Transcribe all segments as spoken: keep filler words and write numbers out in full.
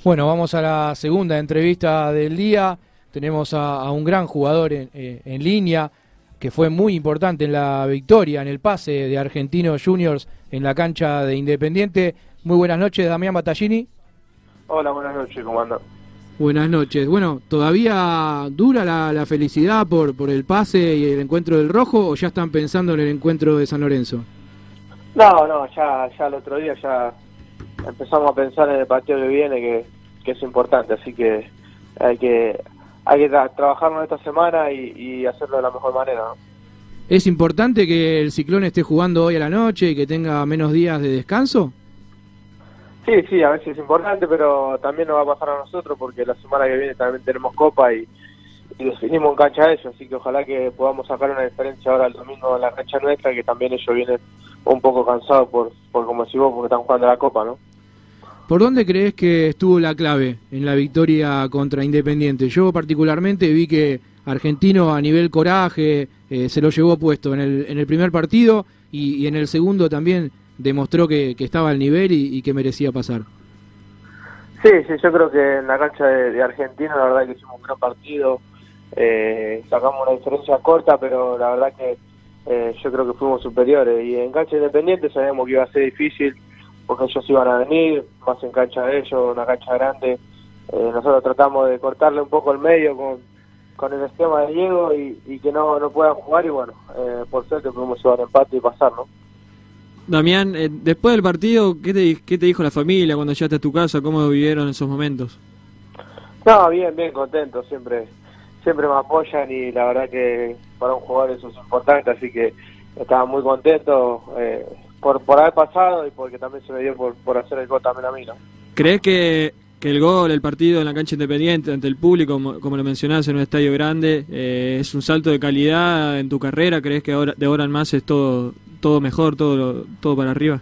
Bueno, vamos a la segunda entrevista del día. Tenemos a, a un gran jugador en, eh, en línea, que fue muy importante en la victoria, en el pase de Argentinos Juniors en la cancha de Independiente. Muy buenas noches, Damián Battaglini. Hola, buenas noches, ¿cómo andan? Buenas noches. Bueno, ¿todavía dura la, la felicidad por, por el pase y el encuentro del Rojo, o ya están pensando en el encuentro de San Lorenzo? No, no, ya, ya el otro día ya empezamos a pensar en el partido que viene, que, que es importante, así que hay que hay que tra trabajarlo esta semana y, y hacerlo de la mejor manera, ¿no? ¿Es importante que el Ciclón esté jugando hoy a la noche y que tenga menos días de descanso? Sí, sí, a veces es importante, pero también nos va a pasar a nosotros porque la semana que viene también tenemos Copa y, y definimos en cancha de ellos, así que ojalá que podamos sacar una diferencia ahora el domingo en la cancha nuestra, que también ellos vienen un poco cansados por, por como decís vos, porque están jugando la Copa, ¿no? ¿Por dónde crees que estuvo la clave en la victoria contra Independiente? Yo particularmente vi que Argentino a nivel coraje eh, se lo llevó puesto en el, en el primer partido y, y en el segundo también demostró que, que estaba al nivel y, y que merecía pasar. Sí, sí, yo creo que en la cancha de, de Argentina la verdad que hicimos un gran partido, eh, sacamos una diferencia corta, pero la verdad que eh, yo creo que fuimos superiores. Y en cancha Independiente sabíamos que iba a ser difícil, porque ellos iban a venir, más en cancha de ellos, una cancha grande. Eh, nosotros tratamos de cortarle un poco el medio con, con el esquema de Diego y, y que no, no puedan jugar, y bueno, eh, por suerte pudimos llevar empate y pasar, ¿no? Damián, eh, después del partido, ¿qué te, ¿qué te dijo la familia cuando llegaste a tu casa? ¿Cómo vivieron esos momentos? No, bien, bien contento, siempre siempre me apoyan y la verdad que para un jugador eso es importante, así que estaba muy contento eh, por, por haber pasado y porque también se me dio por, por hacer el gol también a mí, ¿no? ¿Crees que, que el gol, el partido en la cancha Independiente ante el público, como, como lo mencionás, en un estadio grande, eh, es un salto de calidad en tu carrera? ¿Crees que ahora, de ahora en más es todo todo mejor, todo todo para arriba?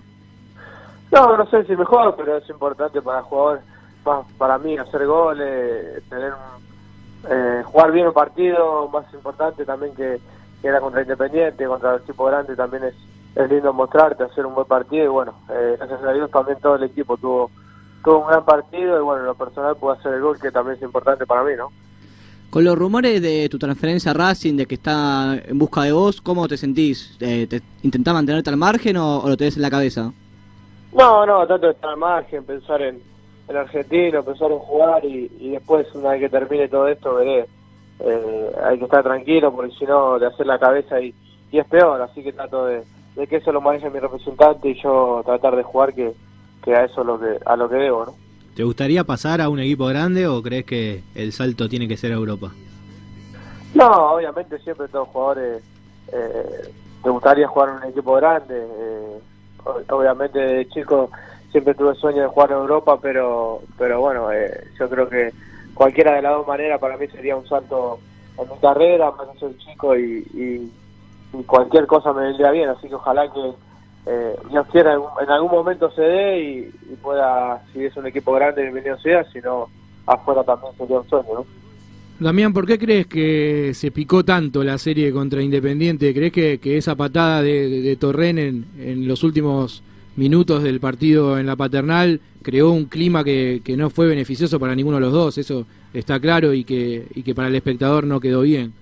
No, no sé si mejor, pero es importante para el jugador, más para mí, hacer goles, tener un, eh, jugar bien un partido, más importante también que, que era contra Independiente, contra el equipo grande, también es, es lindo mostrarte, hacer un buen partido, y bueno, eh, gracias a Dios también todo el equipo tuvo, tuvo un gran partido, y bueno, en lo personal pude hacer el gol, que también es importante para mí, ¿no? Con los rumores de tu transferencia a Racing, de que está en busca de vos, ¿cómo te sentís? Eh, ¿Te intentás mantenerte al margen o, o lo tenés en la cabeza? No, no, trato de estar al margen, pensar en el argentino, pensar en jugar y, y después, una vez que termine todo esto, veré. Eh, hay que estar tranquilo porque si no, de hacer la cabeza y, y es peor, así que trato de, de que eso lo maneje mi representante y yo tratar de jugar, que, que a eso es lo que, a lo que debo, ¿no? ¿Te gustaría pasar a un equipo grande o crees que el salto tiene que ser a Europa? No, obviamente siempre todos los jugadores eh, te gustaría jugar en un equipo grande. Eh, obviamente de chico siempre tuve sueño de jugar en Europa, pero pero bueno, eh, yo creo que cualquiera de las dos maneras para mí sería un salto en mi carrera, más que soy chico y, y, y cualquier cosa me vendría bien, así que ojalá que Eh, Dios quiera en algún momento se dé y, y pueda, si es un equipo grande, bienvenido sea, si no, afuera también sería un sueño, ¿no? Damián, ¿por qué crees que se picó tanto la serie contra Independiente? ¿Crees que, que esa patada de, de, de Torren en, en los últimos minutos del partido en la Paternal creó un clima que, que no fue beneficioso para ninguno de los dos? Eso está claro, y que, y que para el espectador no quedó bien.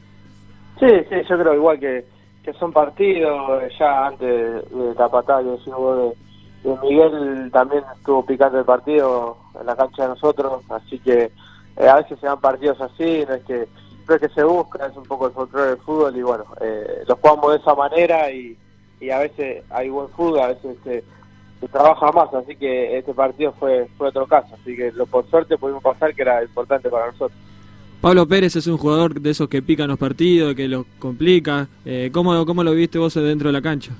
Sí, sí, yo creo igual que que son partidos, ya antes de la patada que decimos de, de Miguel también estuvo picando el partido en la cancha de nosotros, así que eh, a veces se dan partidos así, no es que no es que se busca, es un poco el control del fútbol y bueno, eh, lo jugamos de esa manera y, y a veces hay buen fútbol, a veces se, se trabaja más, así que este partido fue, fue otro caso, así que lo por suerte pudimos pasar, que era importante para nosotros. Pablo Pérez es un jugador de esos que pican los partidos, que los complica. Eh, ¿cómo, ¿Cómo lo viste vos dentro de la cancha?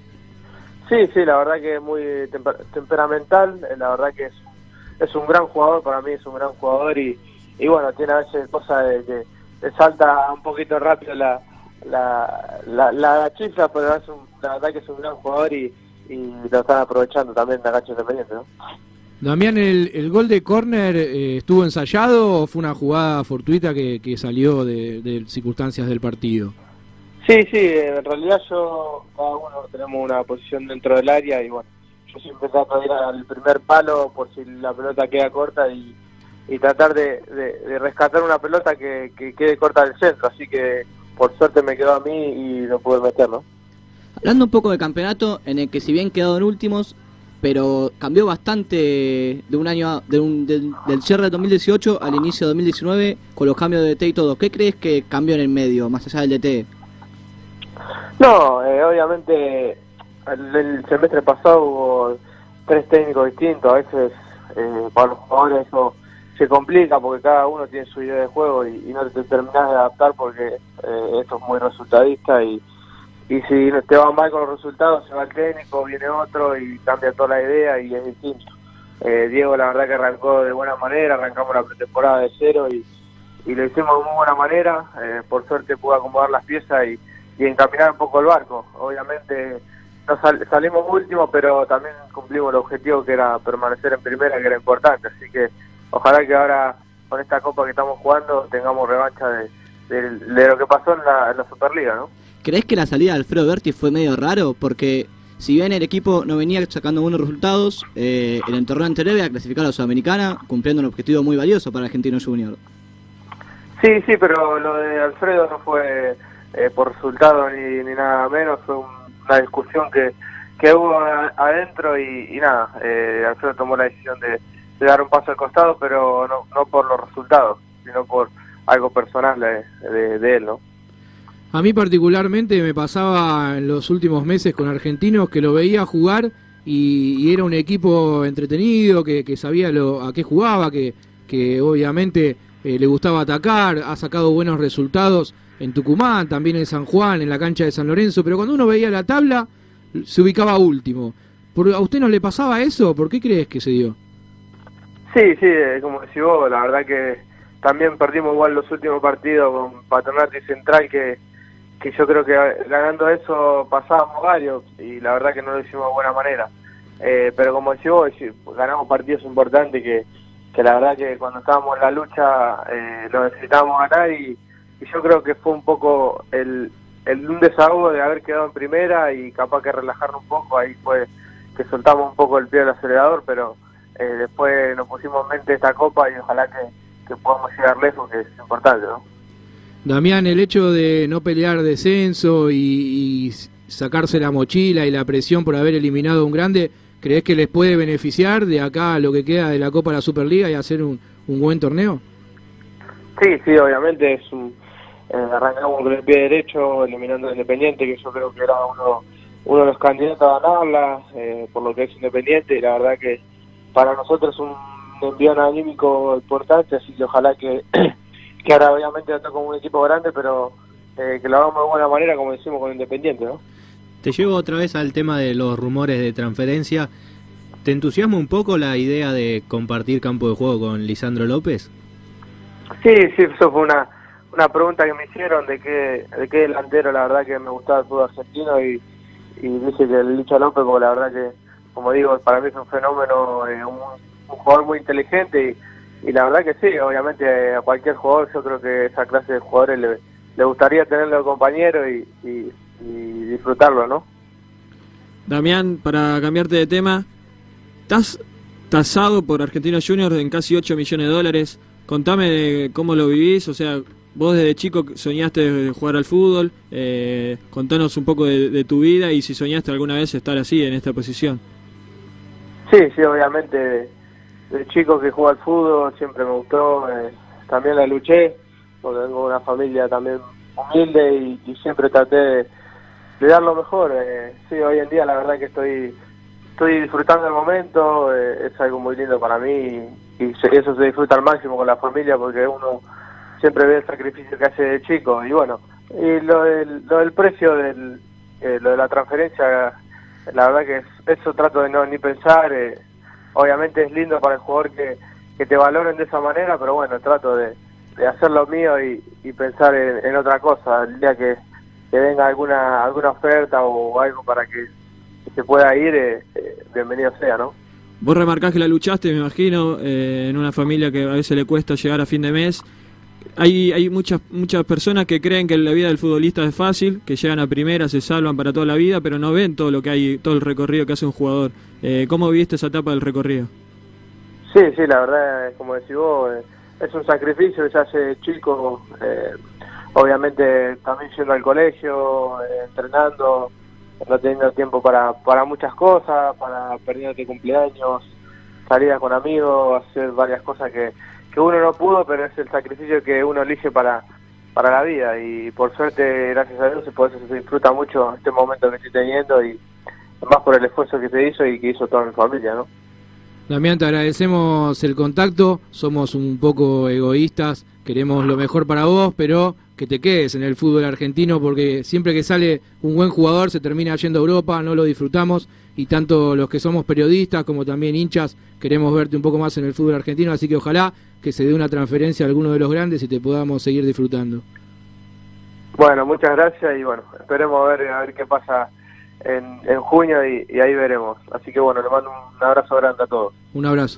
Sí, sí, la verdad que es muy temper temperamental, la verdad que es, es un gran jugador, para mí es un gran jugador y, y bueno, tiene a veces cosas de que le salta un poquito rápido la, la, la, la chifla, pero es un, la verdad que es un gran jugador y, y lo están aprovechando también en la cancha Independiente, ¿no? Damián, ¿el, el gol de córner eh, estuvo ensayado o fue una jugada fortuita que, que salió de, de circunstancias del partido? Sí, sí, en realidad yo, cada uno tenemos una posición dentro del área y bueno, yo siempre trato de ir al primer palo por si la pelota queda corta y, y tratar de, de, de rescatar una pelota que, que quede corta del centro, así que por suerte me quedó a mí y lo pude meter, ¿no? Hablando un poco del campeonato, en el que si bien quedaron últimos, pero cambió bastante de un año a, de un, del, del cierre de dos mil dieciocho al inicio de dos mil diecinueve con los cambios de D T y todo. ¿Qué crees que cambió en el medio, más allá del D T? No, eh, obviamente el, el semestre pasado hubo tres técnicos distintos, a veces eh, para los jugadores eso se complica porque cada uno tiene su idea de juego y, y no te terminas de adaptar porque eh, esto es muy resultadista y y si te va mal con los resultados se va el técnico, viene otro y cambia toda la idea y es distinto. eh, Diego la verdad que arrancó de buena manera, arrancamos la pretemporada de cero y, y lo hicimos de muy buena manera. eh, por suerte pude acomodar las piezas y, y encaminar un poco el barco. Obviamente no sal, salimos últimos, pero también cumplimos el objetivo que era permanecer en primera, que era importante, así que ojalá que ahora con esta copa que estamos jugando tengamos revancha de, de, de lo que pasó en la, en la Superliga, ¿no? ¿Crees que la salida de Alfredo Berti fue medio raro? Porque si bien el equipo no venía sacando buenos resultados, eh, en el torneo anterior había clasificado a la Sudamericana, cumpliendo un objetivo muy valioso para Argentino Junior. Sí, sí, pero lo de Alfredo no fue eh, por resultado ni, ni nada menos, fue un, una discusión que, que hubo a, adentro y, y nada, eh, Alfredo tomó la decisión de, de dar un paso al costado, pero no, no por los resultados, sino por algo personal de, de, de él, ¿no? A mí particularmente me pasaba en los últimos meses con Argentinos que lo veía jugar y, y era un equipo entretenido, que, que sabía lo, a qué jugaba, que, que obviamente eh, le gustaba atacar, ha sacado buenos resultados en Tucumán, también en San Juan, en la cancha de San Lorenzo, pero cuando uno veía la tabla se ubicaba último. ¿Por, ¿A usted no le pasaba eso? ¿Por qué crees que se dio? Sí, sí, como decís vos, la verdad que también perdimos igual los últimos partidos con Patronato y Central, que que yo creo que ganando eso pasábamos varios y la verdad que no lo hicimos de buena manera. Eh, pero como decís vos, ganamos partidos importantes que, que la verdad que cuando estábamos en la lucha eh, lo necesitábamos ganar y, y yo creo que fue un poco el, el un desahogo de haber quedado en primera y capaz que relajarnos un poco, ahí fue que soltamos un poco el pie del acelerador, pero eh, después nos pusimos en mente esta copa y ojalá que, que podamos llegar lejos, que es importante, ¿no? Damián, el hecho de no pelear descenso y, y sacarse la mochila y la presión por haber eliminado a un grande, ¿crees que les puede beneficiar de acá a lo que queda de la Copa de la Superliga y hacer un, un buen torneo? Sí, sí, obviamente es un, eh, arrancamos con el pie derecho eliminando a Independiente, que yo creo que era uno, uno de los candidatos a ganarla, eh, por lo que es Independiente, y la verdad que para nosotros es un envío anímico importante, así que ojalá que que ahora obviamente está como un equipo grande, pero eh, que lo hagamos de buena manera como decimos con Independiente, ¿no? Te llevo otra vez al tema de los rumores de transferencia. ¿Te entusiasma un poco la idea de compartir campo de juego con Lisandro López? Sí, sí, eso fue una una pregunta que me hicieron de qué de qué delantero, la verdad que me gustaba el fútbol argentino y, y dije que el Licha López, porque la verdad que, como digo, para mí es un fenómeno, eh, un, un jugador muy inteligente y Y la verdad que sí, obviamente a cualquier jugador, yo creo que esa clase de jugadores le, le gustaría tenerlo de compañero y, y, y disfrutarlo, ¿no? Damián, para cambiarte de tema, estás tasado por Argentinos Juniors en casi ocho millones de dólares. Contame cómo lo vivís, o sea, vos desde chico soñaste jugar al fútbol, eh, contanos un poco de, de tu vida y si soñaste alguna vez estar así, en esta posición. Sí, sí, obviamente. De chico que juega al fútbol, siempre me gustó, eh, también la luché, porque tengo una familia también humilde y, y siempre traté de, de dar lo mejor. Eh, sí, hoy en día la verdad que estoy estoy disfrutando el momento, eh, es algo muy lindo para mí y, y se, eso se disfruta al máximo con la familia porque uno siempre ve el sacrificio que hace de chico. Y bueno, y lo del, lo del precio, del eh, lo de la transferencia, la verdad que es, eso trato de no ni pensar. Eh, Obviamente es lindo para el jugador que, que te valoren de esa manera, pero bueno, trato de, de hacer lo mío y, y pensar en, en otra cosa. El día que, que venga alguna alguna oferta o algo para que, que se pueda ir, eh, eh, bienvenido sea, ¿no? Vos remarcás que la luchaste, me imagino, eh, en una familia que a veces le cuesta llegar a fin de mes. hay hay muchas muchas personas que creen que la vida del futbolista es fácil, que llegan a primera, se salvan para toda la vida, pero no ven todo lo que hay, todo el recorrido que hace un jugador. Eh, ¿Cómo viste esa etapa del recorrido? Sí, sí, la verdad, como decís vos, eh, es un sacrificio que se hace chico, eh, obviamente también yendo al colegio, eh, entrenando, no teniendo tiempo para, para muchas cosas, para perdiéndote cumpleaños, salidas con amigos, hacer varias cosas que, que uno no pudo, pero es el sacrificio que uno elige para, para la vida, y por suerte, gracias a Dios, por eso se disfruta mucho este momento que estoy teniendo, y más por el esfuerzo que se hizo y que hizo toda mi familia, ¿no? Damián, te agradecemos el contacto, somos un poco egoístas, queremos lo mejor para vos, pero que te quedes en el fútbol argentino, porque siempre que sale un buen jugador se termina yendo a Europa, no lo disfrutamos, y tanto los que somos periodistas como también hinchas queremos verte un poco más en el fútbol argentino, así que ojalá que se dé una transferencia a alguno de los grandes y te podamos seguir disfrutando. Bueno, muchas gracias y bueno, esperemos a ver, a ver qué pasa en, en junio y, y ahí veremos. Así que bueno, le mando un abrazo grande a todos. Un abrazo.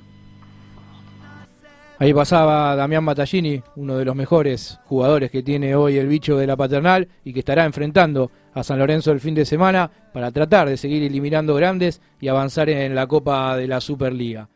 Ahí pasaba Damián Battaglini, uno de los mejores jugadores que tiene hoy el bicho de la Paternal y que estará enfrentando a San Lorenzo el fin de semana para tratar de seguir eliminando grandes y avanzar en la Copa de la Superliga.